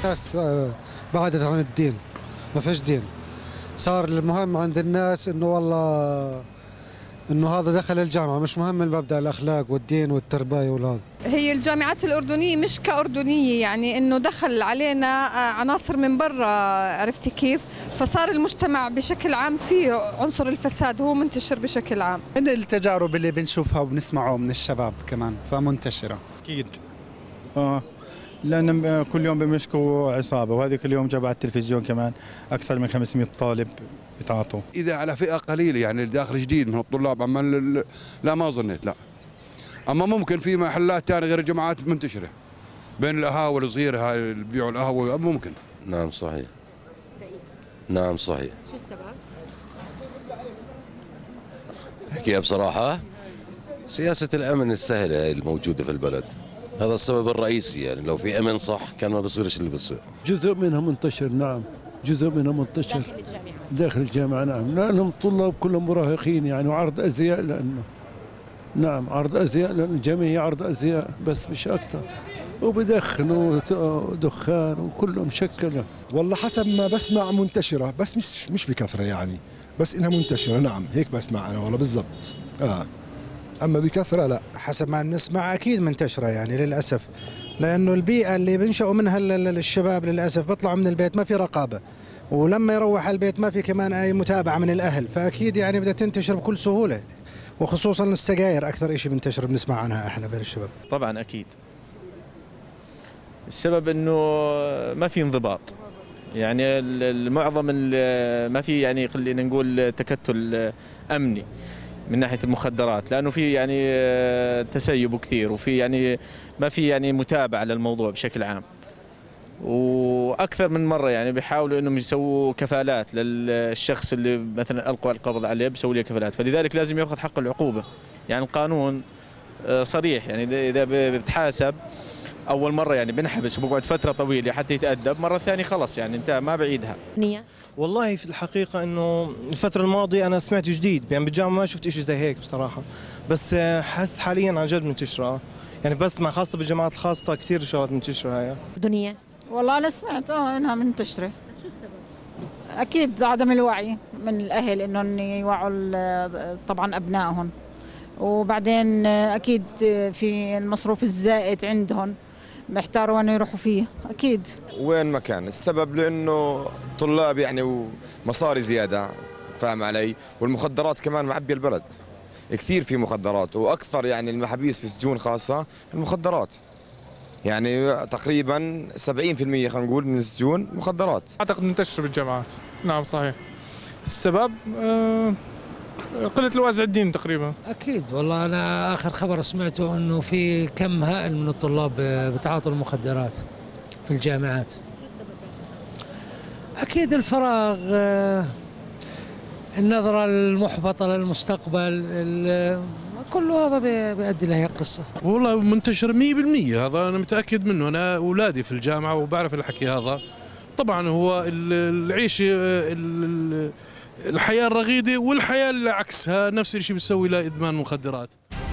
الناس بعدت عن الدين، ما فيش دين. صار المهم عند الناس انه والله انه هذا دخل الجامعه، مش مهم المبدا الاخلاق والدين والتربيه والهذا. هي الجامعات الأردنية مش كأردنية، يعني إنه دخل علينا عناصر من برا، عرفتي كيف؟ فصار المجتمع بشكل عام فيه عنصر الفساد هو منتشر بشكل عام. من التجارب اللي بنشوفها وبنسمعه من الشباب كمان فمنتشرة. أكيد لأن كل يوم بيمسكوا عصابة، وهذه كل يوم جاب على التلفزيون كمان أكثر من 500 طالب يتعاطوا. إذا على فئة قليلة يعني داخل جديد من الطلاب، أما لا ما ظنيت لا. أما ممكن في محلات ثانية غير الجامعات منتشرة بين القهاوي الصغيرة هاي اللي بيبيعوا القهوة، ممكن. نعم صحيح. نعم صحيح. شو السبب؟ احكيها بصراحة، سياسة الأمن السهلة الموجودة في البلد، هذا السبب الرئيسي. يعني لو في أمن صح كان ما بصيرش اللي بصير. جزء منها منتشر، نعم جزء منها منتشر داخل الجامعة نعم، لأنهم طلاب كلهم مراهقين يعني، وعرض أزياء لأنه نعم عرض أزياء، لأن الجميع عرض أزياء بس مش أكثر، وبدخنوا دخان وكله مشكلة. والله حسب ما بسمع منتشرة، بس مش بكثرة يعني، بس إنها منتشرة نعم، هيك بسمع أنا والله بالضبط. أما بكثرة لا. حسب ما بنسمع أكيد منتشرة يعني للأسف، لأنه البيئة اللي بنشأوا منها الشباب للأسف بيطلعوا من البيت ما في رقابة، ولما يروح على البيت ما في كمان أي متابعة من الأهل، فأكيد يعني بدها تنتشر بكل سهولة، وخصوصا السجاير أكثر شيء بنتشر بنسمع عنها إحنا بين الشباب. طبعا أكيد السبب إنه ما في انضباط، يعني المعظم ما في يعني خلينا نقول تكتل أمني من ناحية المخدرات، لأنه في يعني تسيب كثير، وفي يعني ما في يعني متابعة للموضوع بشكل عام، وأكثر من مرة يعني بيحاولوا إنهم يسووا كفالات للشخص اللي مثلا ألقوا القبض عليه، بيسووا له كفالات، فلذلك لازم يأخذ حق العقوبة. يعني القانون صريح، يعني إذا بتحاسب أول مرة يعني بنحبس وبقعد فترة طويلة حتى يتأدب، مرة ثانية خلص يعني انتهى ما بعيدها. والله في الحقيقة إنه الفترة الماضية أنا سمعت جديد، يعني بالجامعة ما شفت إشي زي هيك بصراحة، بس حاسس حاليا عن جد منتشرة، يعني بسمع خاصة بالجامعات الخاصة كثير شغلات منتشرة هاي. دنيا والله أنا سمعت إنها منتشرة. شو السبب؟ أكيد عدم الوعي من الأهل إنهم يوعوا طبعا أبنائهم، وبعدين أكيد في المصروف الزائد عندهم محتاروا أن يروحوا فيه أكيد. وين ما كان السبب لأنه طلاب يعني ومصاري زيادة، فاهم علي، والمخدرات كمان معبية البلد كثير، في مخدرات، وأكثر يعني المحابيس في سجون خاصة المخدرات، يعني تقريبا 70% خلينا نقول من السجون مخدرات. أعتقد منتشر بالجامعات. نعم صحيح. السبب قلة الوازع الدين تقريبا. أكيد والله أنا آخر خبر سمعته أنه في كم هائل من الطلاب بتعاطوا المخدرات في الجامعات. شو السبب؟ أكيد الفراغ، النظرة المحبطة للمستقبل، كل هذا بيؤدي لهي القصة. والله منتشر 100%، هذا أنا متأكد منه، أنا أولادي في الجامعة وبعرف الحكي هذا. طبعا هو العيشة الحياة الرغيدة والحياة اللي عكسها نفس الشيء بيسوي لها إدمان مخدرات.